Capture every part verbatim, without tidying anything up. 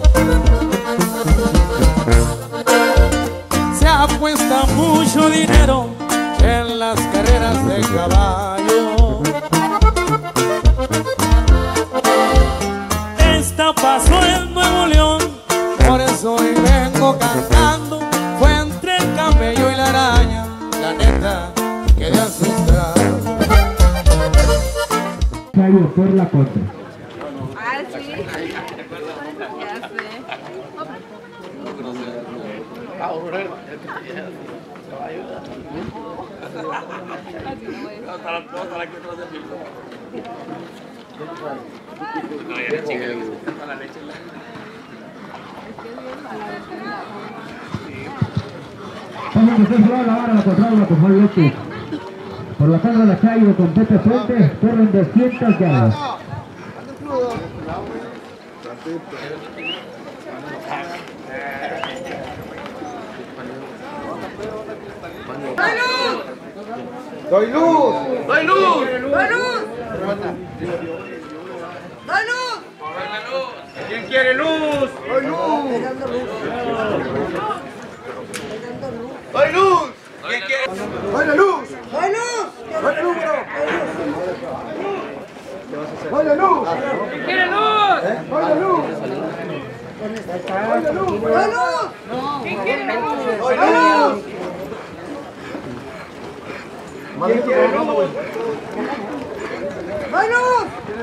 Se apuesta mucho dinero en las carreras de caballo. Esta pasó en Nuevo León, por eso hoy vengo cantando. Fue entre el camello y la araña, la neta quedé asustado. Chayo por la contra. Ah, sí. Ya sé. Vamos a empezar a lavar a la contraria con Juan López. Por la sangre de la Chayo con Pepe Fuentes corren doscientas yardas. ¡Doy luz! ¡Doy luz! ¡Doy luz! ¡Doy luz! ¿Quién quiere luz? ¡Doy luz! ¡Doy luz! ¿Quién quiere? ¡Doy la luz! ¡Doy luz! ¡Doy la luz, bro! ¡Doy la luz! ¿Quién quiere luz? ¡Doy la luz! ¡Doy la luz! ¡Doy luz! ¿Quién quiere luz? ¡Doy luz! ¿Quién quiere luz? ¡Doy luz!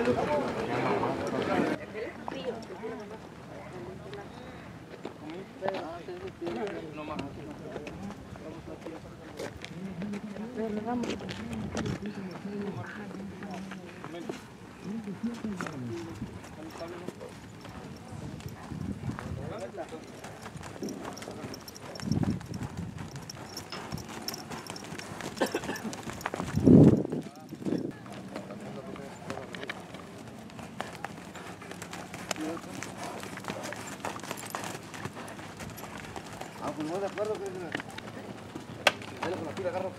Ah, pues no de acuerdo que... Dale con la tira, agarro.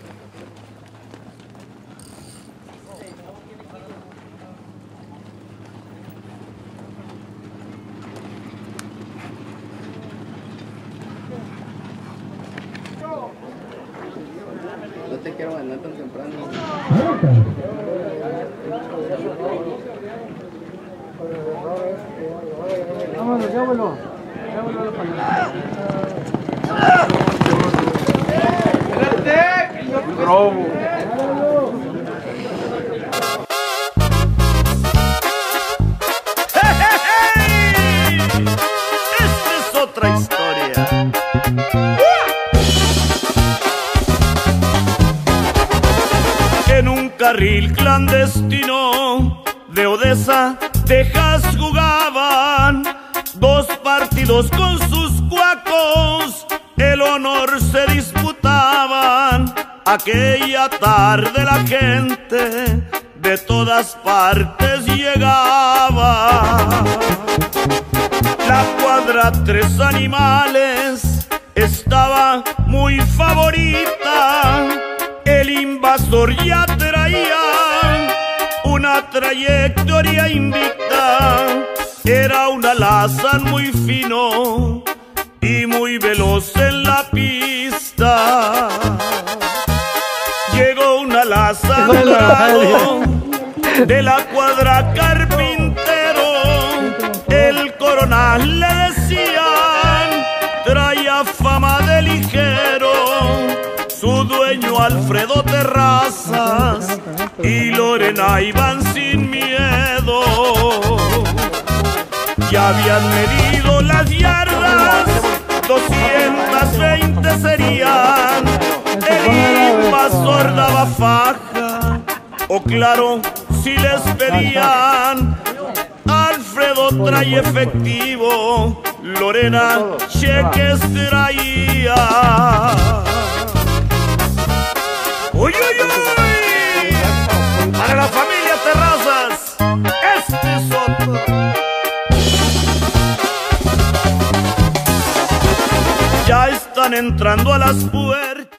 No te quiero ganar tan temprano. Vámonos, llévalo. Llévalo para allá. ¡Robo! Esta es otra historia. En un carril clandestino de Odessa, Texas, jugaban dos partidos con sus cuacos. El honor se disputaban. Aquella tarde la gente de todas partes llegaba. La cuadra Tres Animales estaba muy favorita. El invasor ya traía una trayectoria invicta. Era un alazán muy fino y muy veloz en la pista. Llegó un alazán dorado de la cuadra Carpintero. El coronel le decían, traía fama de ligero. Su dueño Alfredo Terrazas y Lorena iban sin miedo. Ya habían medido las yardas, doscientas veinte serían. El invasor daba faja, o claro, si les pedían. Alfredo trae efectivo, Lorena cheques traía. ¡Uy, uy, uy! Para la familia Terrazas, este es otro. Ya están entrando a las puertas.